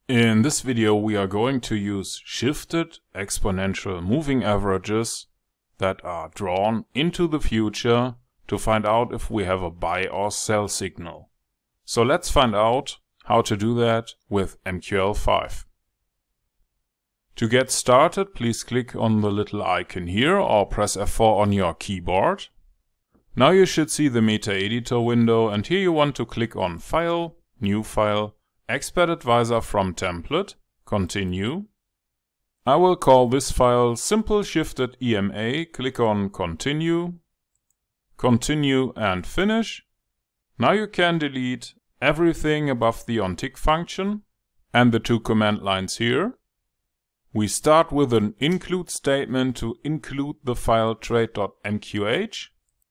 In this video we are going to use shifted exponential moving averages that are drawn into the future to find out if we have a buy or sell signal. So let's find out how to do that with MQL5. To get started, please click on the little icon here or press F4 on your keyboard. Now you should see the Metaeditor window, and here you want to click on File, New File, Expert Advisor from Template, Continue. I will call this file Simple Shifted EMA, click on Continue, Continue and Finish. Now you can delete everything above the ontick function and the two command lines here. We start with an include statement to include the file trade.mqh.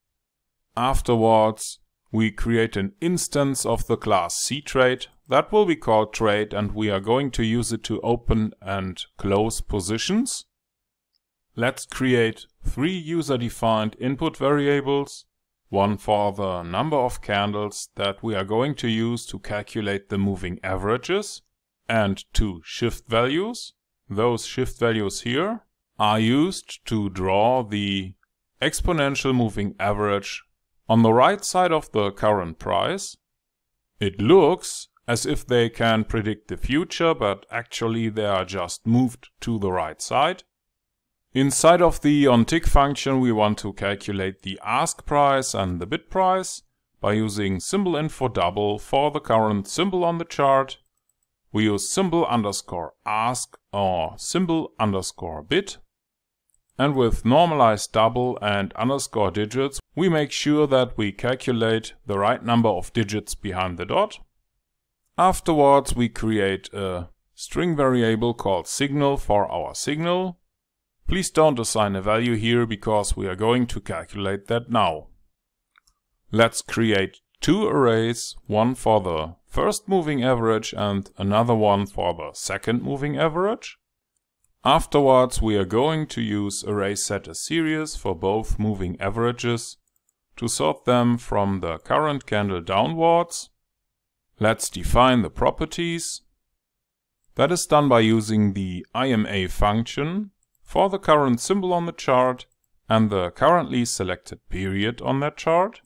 Afterwards, we create an instance of the class ctrade that will be called trade, and we are going to use it to open and close positions. Let's create 3 user-defined input variables, one for the number of candles that we are going to use to calculate the moving averages, and 2 shift values. Those shift values here are used to draw the exponential moving average on the right side of the current price. It looks as if they can predict the future, but actually they are just moved to the right side. Inside of the ontick function we want to calculate the ask price and the bid price by using symbol info double for the current symbol on the chart. We use symbol underscore ask or symbol underscore bid. And with normalized double and underscore digits, we make sure that we calculate the right number of digits behind the dot. Afterwards, we create a string variable called signal for our signal. Please don't assign a value here because we are going to calculate that now. Let's create 2 arrays, one for the first moving average and another one for the second moving average. Afterwards, we are going to use array setAsSeries for both moving averages to sort them from the current candle downwards. Let's define the properties. That is done by using the IMA function for the current symbol on the chart and the currently selected period on that chart.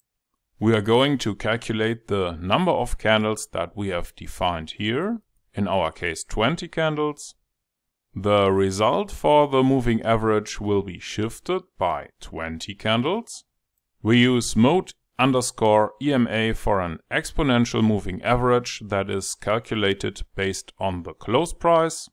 We are going to calculate the number of candles that we have defined here, in our case 20 candles. The result for the moving average will be shifted by 20 candles. We use mode underscore EMA for an exponential moving average that is calculated based on the close price.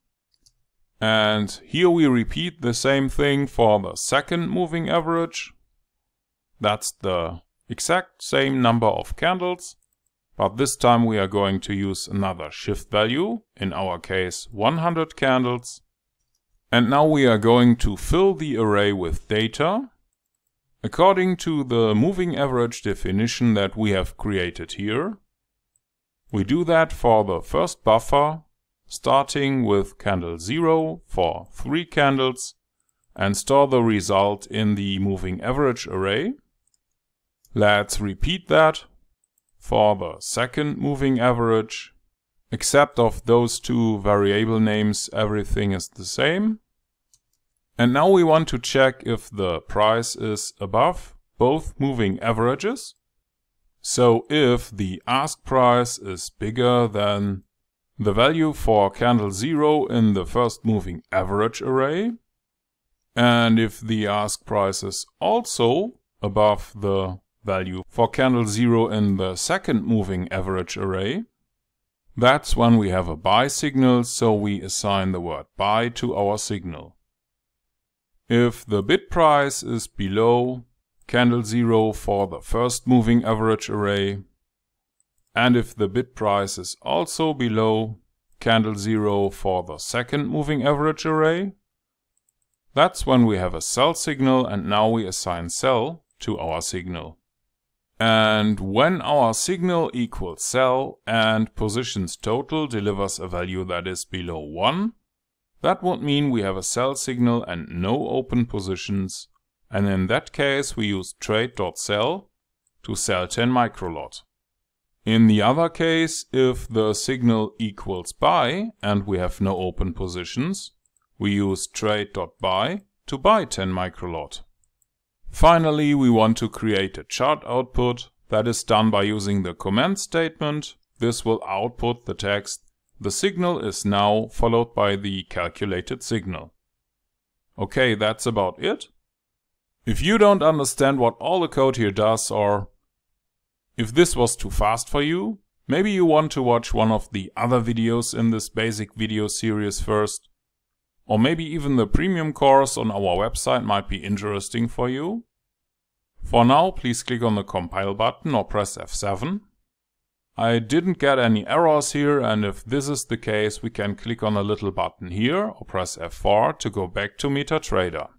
And here we repeat the same thing for the second moving average. That's the exact same number of candles, but this time we are going to use another shift value, in our case 100 candles. And now we are going to fill the array with data according to the moving average definition that we have created here. We do that for the first buffer, starting with candle 0 for 3 candles, and store the result in the moving average array. Let's repeat that for the second moving average. Except of those 2 variable names, everything is the same. And now we want to check if the price is above both moving averages. So if the ask price is bigger than the value for candle 0 in the first moving average array, and if the ask price is also above the value for candle 0 in the second moving average array, that's when we have a buy signal, so we assign the word buy to our signal. If the bid price is below candle 0 for the first moving average array, and if the bid price is also below candle 0 for the second moving average array, that's when we have a sell signal, and now we assign sell to our signal. And when our signal equals sell and positions total delivers a value that is below 1, that would mean we have a sell signal and no open positions, and in that case we use trade.sell to sell 10 microlot. In the other case, if the signal equals buy and we have no open positions, we use trade.buy to buy 10 microlot. Finally, we want to create a chart output. That is done by using the command statement. This will output the text, "The signal is now," followed by the calculated signal. Okay, that's about it. If you don't understand what all the code here does, or if this was too fast for you, maybe you want to watch one of the other videos in this basic video series first. Or maybe even the premium course on our website might be interesting for you. For now, please click on the compile button or press F7. I didn't get any errors here, and if this is the case, we can click on a little button here or press F4 to go back to Metatrader.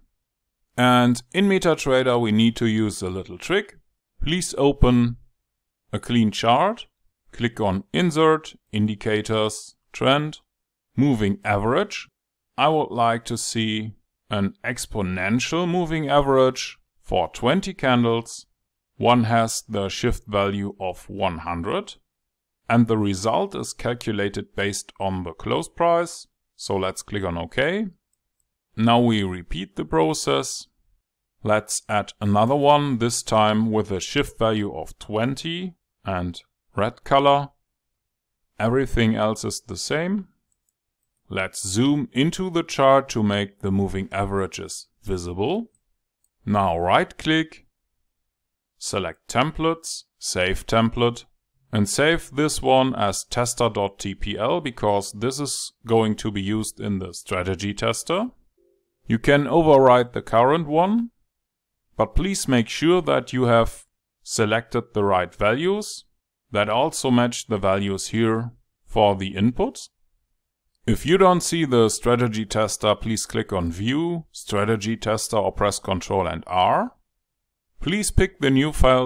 And in Metatrader we need to use a little trick. Please open a clean chart, click on Insert, Indicators, Trend, Moving Average. I would like to see an exponential moving average for 20 candles. One has the shift value of 100 and the result is calculated based on the close price. So let's click on OK. Now we repeat the process. Let's add another one, this time with a shift value of 20 and red color. Everything else is the same. Let's zoom into the chart to make the moving averages visible. Now right click, select templates, save template, and save this one as tester.tpl because this is going to be used in the strategy tester. You can overwrite the current one, but please make sure that you have selected the right values that also match the values here for the inputs. If you don't see the strategy tester, please click on View, Strategy Tester or press Ctrl and R. Please pick the new file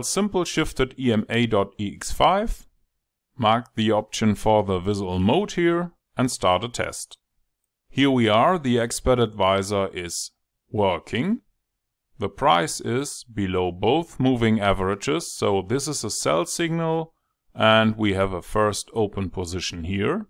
simple-shifted-ema.ex5, mark the option for the visual mode here and start a test. Here we are, the expert advisor is working. The price is below both moving averages, so this is a sell signal and we have a first open position here.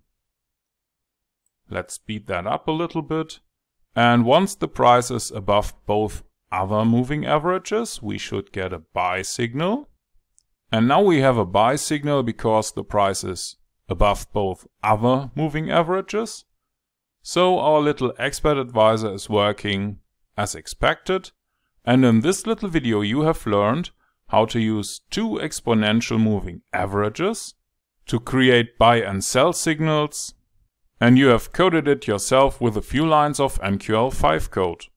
Let's speed that up a little bit. And once the price is above both other moving averages, we should get a buy signal. And now we have a buy signal because the price is above both other moving averages. So our little expert advisor is working as expected. And in this little video you have learned how to use two exponential moving averages to create buy and sell signals. And you have coded it yourself with a few lines of MQL5 code.